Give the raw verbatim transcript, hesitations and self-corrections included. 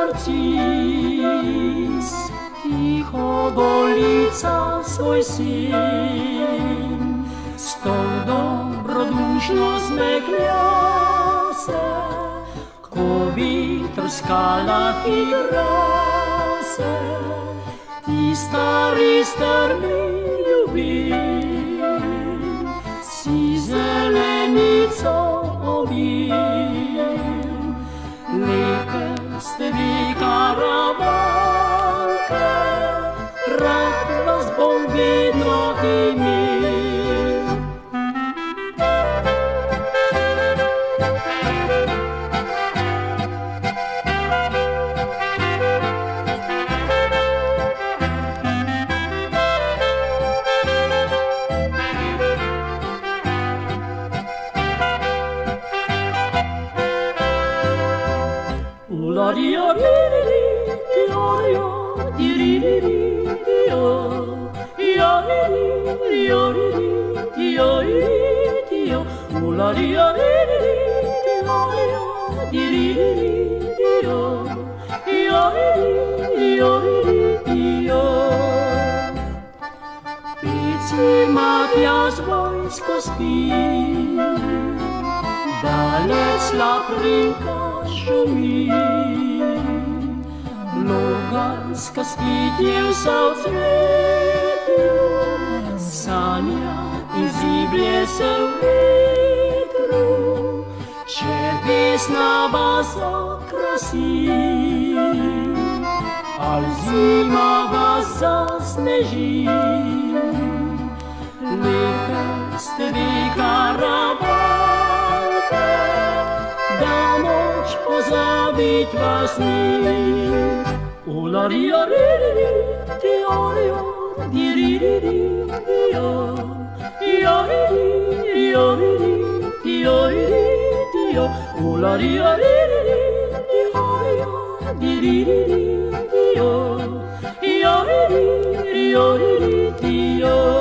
narcis, ticho golica svoj sin, s tou dobrodušno smekľa se, ko vítr skalách krase. Ty starý strmy ľubím, si zelenicou ovím, Lekeství karavanke, rád vás bol vidno i mil. La di o di di di o di di di di o di o di di o di o di o la di o di di di o di di di o di o di o di o Pici Matias wojsko spí, dalec laprinka šumí, Luganska svietil sa v cvietiu, sania i zíblie sa v větru, červěsná vás okrasí, ale zima vás zasneží. Lekeství karavanke, dá moč pozabít vás ním. O la di o di di di o di di di di di o di o di di o di di o di o o la di o di di di o di di di di o di o di di o di di o